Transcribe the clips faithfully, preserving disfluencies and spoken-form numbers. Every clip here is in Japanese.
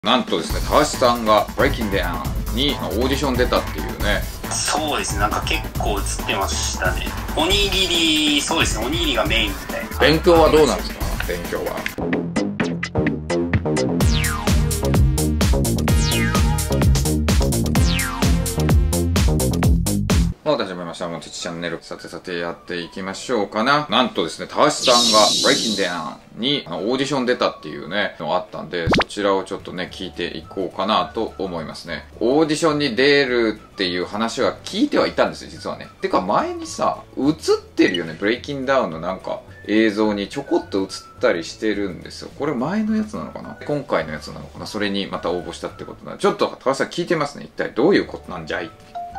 なんとですね、たわしさんが Breaking Down にオーディション出たっていうね。 そうですね、なんか結構映ってましたね。おにぎり、そうですね、おにぎりがメインみたいな。 勉強はどうなんですか？勉強は。まあ、始めました。もちちチャンネル。さてさてやっていきましょうかな。なんとですね、たわしさんが Breaking Down にあのオーディション出たっていうね、のがあったんで、そちらをちょっとね、聞いていこうかなと思いますね。オーディションに出るっていう話は聞いてはいたんですよ、実はね。てか前にさ、映ってるよね、Breaking Down のなんか映像にちょこっと映ったりしてるんですよ。これ前のやつなのかな？今回のやつなのかな？それにまた応募したってことなので、ちょっとたわしさん聞いてますね。一体どういうことなんじゃい？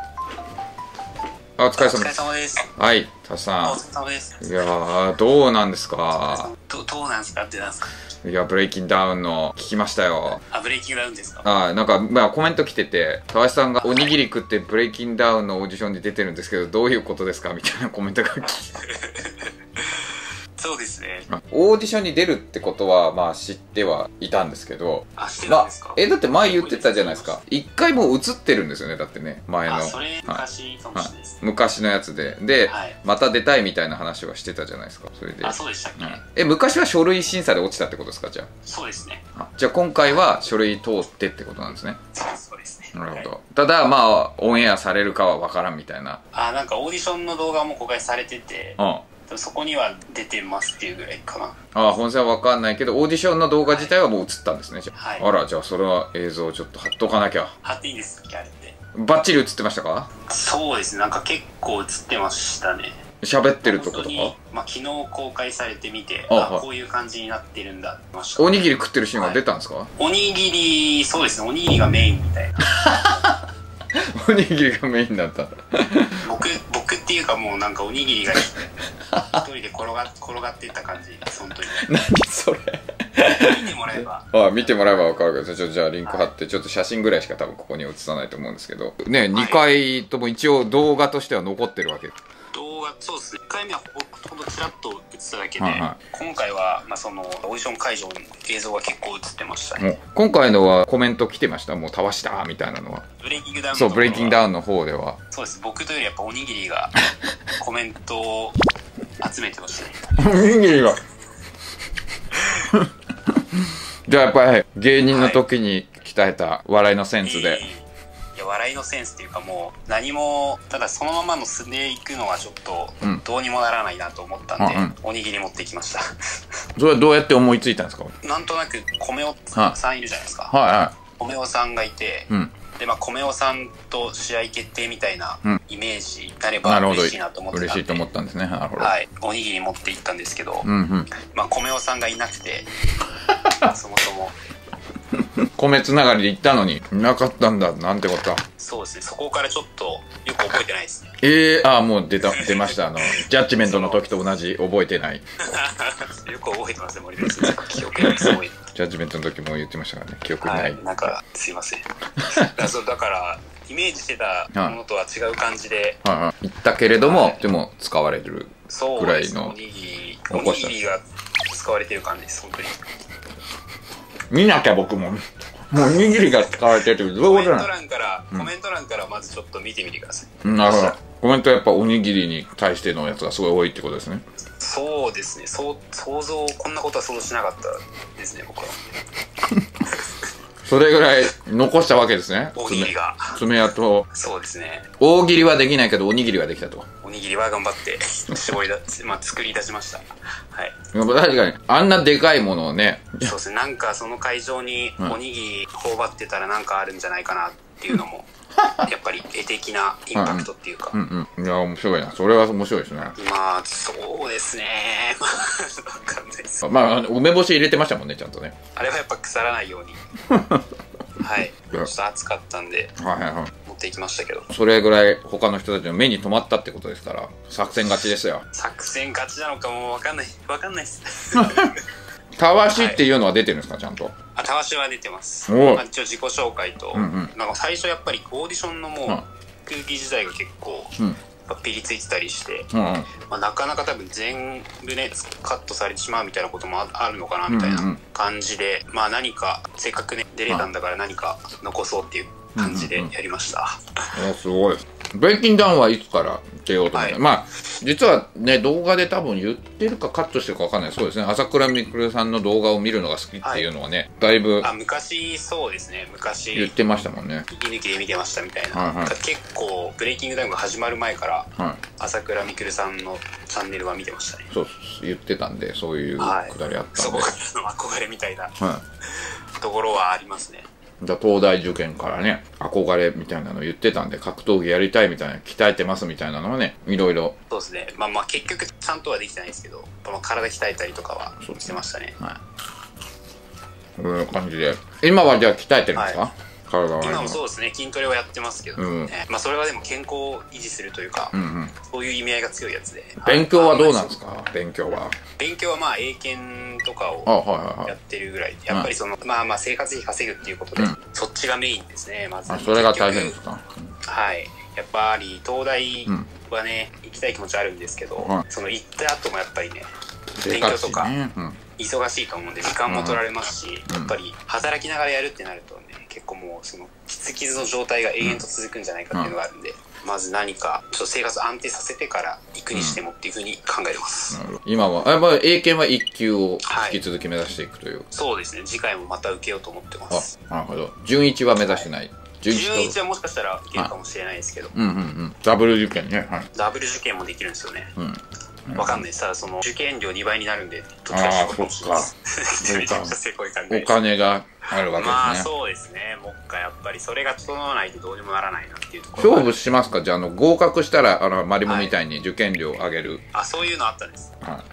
あ、お疲れ様です。 お疲れ様です。 はい、たわしさん。 お疲れ様です。 いやー、どうなんですか？ ど、どうなんですかってなんですか？ いや、ブレイキンダウンの聞きましたよ。 あ、ブレイキングダウンですか？ あ、なんか、まあコメント来てて、たわしさんがおにぎり食ってブレイキンダウンのオーディションに出てるんですけど、どういうことですかみたいなコメントが来て。 そうですね。 オーディションに出るってことは、まあ知ってはいたんですけど、 あ、知ってたんですか？ まあ、え、だって前言ってたじゃないですか。一回もう映ってるんですよね、だってね、前の。 あ、それ昔かもしれないです、ねはい、昔のやつで。で、はい、また出たいみたいな話はしてたじゃないですか、それで。 あ、そうでしたっけ？うん、 え、昔は書類審査で落ちたってことですか、じゃあ。 そうですね。 あ、じゃあ今回は書類通ってってことなんですね。 そうですね。 なるほど。はい、ただ、まあ、オンエアされるかは分からんみたいな。 あ、なんかオーディションの動画も公開されてて、 うん。 そこには出てますっていうぐらいかな。 ああ、本線は分かんないけど、オーディションの動画自体はもう映ったんですね。 はい。 あら、じゃあそれは映像をちょっと貼っとかなきゃ。 貼っていいですっけ、あれって。 バッチリ映ってましたか？ そうですね、なんか結構映ってましたね。 喋ってるとことか？ まあ、昨日公開されてみて、あ、はい、こういう感じになってるんだってました、 ね。おにぎり食ってるシーンは出たんですか？はい、 おにぎり、そうですね、おにぎりがメインみたいな。 おにぎりがメインだった。 僕、僕っていうかもうなんかおにぎりが一人で転が転がっていった感じ、本当に。 何それ。 見てもらえば。 ああ、見てもらえば分かるけど、ちょっとじゃあリンク貼って、ちょっと写真ぐらいしか多分ここに写さないと思うんですけど。ね、にかいとも一応動画としては残ってるわけ。 動画、そうですね。いっかいめはほんとちらっと映ってただけで、はいはい、今回は、まあ、そのオーディション会場の映像が結構映ってましたね。 今回のはコメント来てました？もうたわしたみたいなのは。 ブレイキングダウンのそう、ブレイキングダウンの方では。 そうです。僕というよりやっぱおにぎりがコメントを集めてましたね。 おにぎりが。じゃあやっぱり芸人の時に鍛えた笑いのセンスで。はい、 いや、笑いのセンスっていうかもう何も、ただそのままの素でいくのはちょっとどうにもならないなと思ったんで、うんうん、おにぎり持ってきました。 それはどうやって思いついたんですか？ なんとなく米尾さんいるじゃないですか。 はいはい。 米尾さんがいて、うん、で、まあ米尾さんと試合決定みたいなイメージになれば嬉しいなと思ってたんで、 嬉しいと思ったんですね。なるほど。 はい。おにぎり持って行ったんですけど、 うんうん、 まあ米尾さんがいなくて、そもそも。 米つながりで行ったのにいなかったんだ、なんてことは。 そうですね、そこからちょっとよく覚えてないですね。 ええー、ああ、もう出た出ました。あのジャッジメントの時と同じ覚えてない。 よく覚えてますね、森田さん。記憶がすごい。 ジャッジメントの時も言ってましたからね、記憶ない。 はい、なんかすいません。だそうだからイメージしてたものとは違う感じで、 はいはい、言ったけれども、はい、でも使われるぐらいの。 おにぎり、おにぎりが使われてる感じです、本当に。 見なきゃ僕も。もうおにぎりが使われてるってどういうことなの？ コメント欄から、うん、コメント欄からまずちょっと見てみてください。 なるほど。コメントはやっぱおにぎりに対してのやつがすごい多いってことですね。 そうですね。そう、想像、こんなことは想像しなかったですね、僕は。 それぐらい残したわけですね。 おにぎりが。 爪痕。 そうですね。 大喜利はできないけどおにぎりはできたと。 おにぎりは頑張って絞りだ、まあ作り出しました。はい。 確かにあんなでかいものをね。 そうですね。なんかその会場におにぎり頬張ってたらなんかあるんじゃないかなっていうのも。やっぱり絵的なインパクトっていうか。 うんうん。いや、面白いな。それは面白いですね。 まあ、そうですね。まあ、わかんないです。 まあ、梅干し入れてましたもんね、ちゃんとね。 あれはやっぱ腐らないように。はい。ちょっと暑かったんで、はいはいはい。持っていきましたけど。 それぐらい他の人たちの目に留まったってことですから、作戦勝ちですよ。 作戦勝ちなのかもわかんない。わかんないです。 たわしっていうのは出てるんですか、ちゃんと。 あ、たわしは出てます。まあ、一応自己紹介と、うんうん、なんか最初やっぱりオーディションのもう空気自体が結構ピリついてたりして、 うんうん、 まあ、なかなか多分全部ねカットされてしまうみたいなこともあるのかなみたいな感じで、うんうん、まあ何かせっかくね出れたんだから何か残そうっていう感じでやりました。 うんうんうん、すごい。ブレイキンダウンはいつから出ようと思って、はい、まあ実はね動画で多分言ってるかカットしてるか分かんない。そうですね、朝倉未来さんの動画を見るのが好きっていうのはね、はい、だいぶあ昔そうですね昔言ってましたもんね。 息抜きで見てましたみたいな、はいはい、結構ブレイキングダウンが始まる前から、はい、朝倉未来さんのチャンネルは見てましたね。 そう言ってたんで、そういうくだりあったんで、はい、 そこからの憧れみたいな、はい、ところはありますね。 東大受験からね憧れみたいなの言ってたんで、格闘技やりたいみたいな、鍛えてますみたいなのはね、いろいろ。 そうですね、まあまあ結局ちゃんとはできてないですけど、まあ、体鍛えたりとかはしてましたね。はい、 こういう感じで今はじゃあ鍛えてるんですか、はい、体は。 今もそうですね、筋トレはやってますけど、うん、ね、まあそれはでも健康を維持するというか、うんうん、そういう意味合いが強いやつで。 勉強はどうなんですか？勉強は勉強はまあ英検とかをやってるぐらい、やっぱりその、まあまあ生活費稼ぐっていうことで、うん、そっちがメインですね。まずあ、それが大変ですか？ はい、やっぱり東大はね、うん、行きたい気持ちあるんですけど、うん、その行った後もやっぱりね勉強とか忙しいと思うんで時間も取られますし、うん、やっぱり働きながらやるってなるとね、結構もうそのキツキツの状態が永遠と続くんじゃないかっていうのがあるんで、うん、まず何かちょっと生活安定させてから行くにしてもっていうふうに考えてます。 うん、今はあ、まあ、英検はいっ級を引き続き目指していくという、はい、 そうですね、次回もまた受けようと思ってます。 あ、なるほど。準いちは目指してない、はい、 準いちはもしかしたら受けるかもしれないですけど、 うんうんうん、ダブル受験ね、はい、 ダブル受験もできるんですよね。うん、わかんないです。ただその受験料にばいになるんで、 どっちかしてこいかもしれないです。 めちゃくちゃせこい感じ。 お金があるわけですね。 まあそうですね。もう一回やっぱりそれが整わないとどうにもならないなっていうところ。 勝負しますか？じゃあ、あの合格したらあのマリモみたいに受験料上げる。はい、 あ、そういうのあったんです。はい、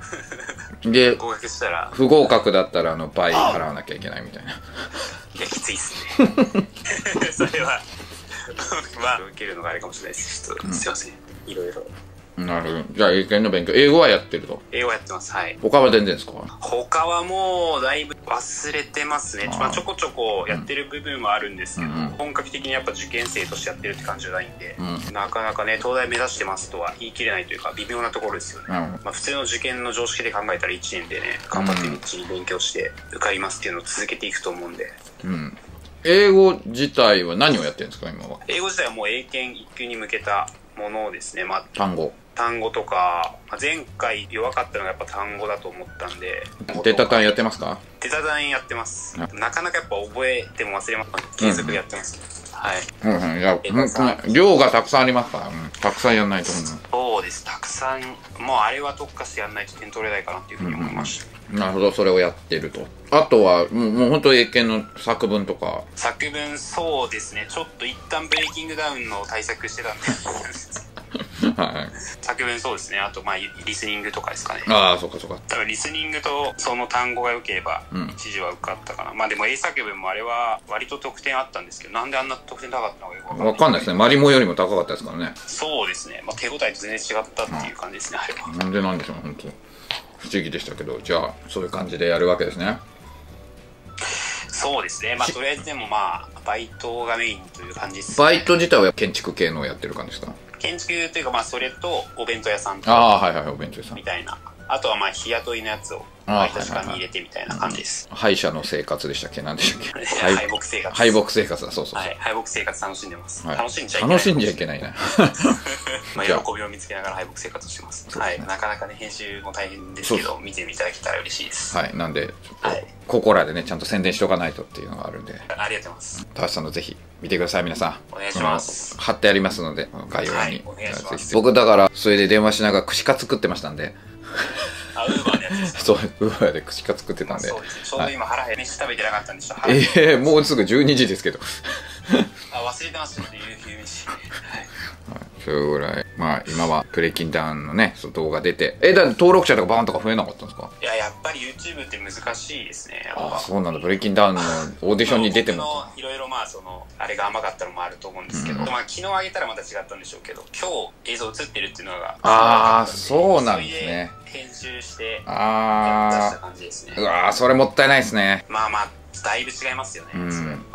で合格したら不合格だったらあの倍払わなきゃいけないみたいな。 いやきついっすね。それはまあ受けるのがあれかもしれないです。ちょっと、うん、すいません。いろいろ。 なるほど。じゃあ英検の勉強、英語はやってると。 英語やってます。はい。 他は全然ですか？ 他はもうだいぶ忘れてますね。まあ、ちょこちょこやってる部分はあるんですけど、うん、本格的にやっぱ受験生としてやってるって感じじゃないんで、うん、なかなかね東大目指してますとは言い切れないというか微妙なところですよね。うん、まあ、普通の受験の常識で考えたらいちねんでね頑張ってみっちり勉強して受かりますっていうのを続けていくと思うんで。 うん。英語自体は何をやってるんですか今は？ 英語自体はもう英検いっ級に向けたものですね。まあ、 単語単語とか、前回弱かったのがやっぱ単語だと思ったんで。 データ単やってますか？ データ単やってます。なかなかやっぱ覚えても忘れます。継続でやってます、うん、はい。うんうん、いや、 量がたくさんありますから、うん、たくさんやんないと思う。 そうです、たくさん。もうあれは特化してやんないと点取れないかなっていうふうに思いました。 うんうん、なるほど、それをやってると。あとは、もう、もう本当英検の作文とか。 作文、そうですね。ちょっと一旦ブレイキングダウンの対策してたんで。はい、作文そうですね。あとまあリスニングとかですかね。 ああ、そうかそうか。 多分リスニングとその単語が良ければ一時は受かったかな、うん、まあでも英作文もあれは割と得点あったんですけど、なんであんな得点高かったのかよく分かんない。 分かんないですね。マリモよりも高かったですからね。 そうですね、まあ、手応えと全然違ったっていう感じですね、うん、あれは。 なんでなんでしょう、本当不思議でしたけど。じゃあそういう感じでやるわけですね。 そうですね。まあとりあえずでもまあバイトがメインという感じです、ね。 バイト自体は建築系のをやってる感じですか？ 建築というかまあそれとお弁当屋さんとああはいはいお弁当屋さんみたいな、あとはまあ日雇いのやつを毎年間に入れてみたいな感じです。 敗者の生活でしたっけ？何でしたっけ？ 敗北生活。 敗北生活だ、そうそう。 はい、敗北生活楽しんでます。 はい、 楽しんじゃいけない。 楽しんじゃいけないな。 まあ喜びを見つけながら敗北生活をしてます。はい、なかなかね編集も大変ですけど見ていただけたら嬉しいです。 はい、なんでちょっと、はい、ここらでねちゃんと宣伝しておかないとっていうのがあるんで。 ありがとうございます。 高橋さんのぜひ見てください皆さん。 お願いします。 貼ってありますので概要欄に。 はい、お願いします。 僕だからそれで電話しながら串カツ作ってましたんで。 あ、ウーバーのやつですか？ そう、ウーバーで串カツ作ってたんで。 そうですね。ちょうど今腹減り飯食べてなかったんでしょ。ええー、もうすぐじゅうにじですけど。 あ、忘れてましたね、夕日飯。はい。 それぐらい、まあ今はブレイキンダウンのね、その動画出て、え、だ登録者とかバーンとか増えなかったんですか？ いや、やっぱり YouTube って難しいですね。 ああ、そうなんだ。ブレイキンダウンのオーディションに出ても。 いろいろまあそのあれが甘かったのもあると思うんですけど、うん、まあ昨日上げたらまた違ったんでしょうけど、今日映像映ってるっていうのがああ、そうなんですね。 編集してあ出した感じですね。 うわー、それもったいないですね。 まあまあだいぶ違いますよね。うん、それやっぱ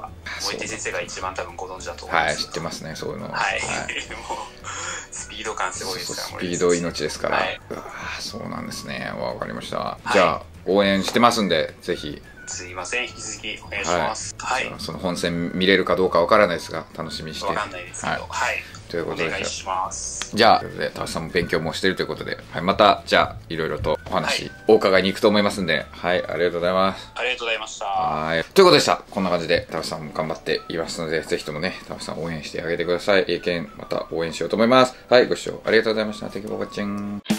萌手先生が一番多分ご存知だと思うんはい、 ですけど。 知ってますね、そういうの。 はい。はい、もう、スピード感すごいですから、 スピード命ですから。はい、うわそうなんですね。わかりました。はい、じゃあ、応援してますんで、ぜひ。 すいません、引き続きお願いします。はい。はい、 その本戦見れるかどうかわからないですが、楽しみにして。 わかんないですけど、はい。はい、 ということで。 お願いします。 じゃあ、ということで、タワさんも勉強もしてるということで、はい、また、じゃあ、いろいろとお話、はい、お伺いに行くと思いますんで、はい、ありがとうございます。 ありがとうございました。 はい。ということでした。こんな感じで、タワさんも頑張っていますので、ぜひともね、タワさん応援してあげてください。英検、また応援しようと思います。はい、ご視聴ありがとうございました。Thank you for watching.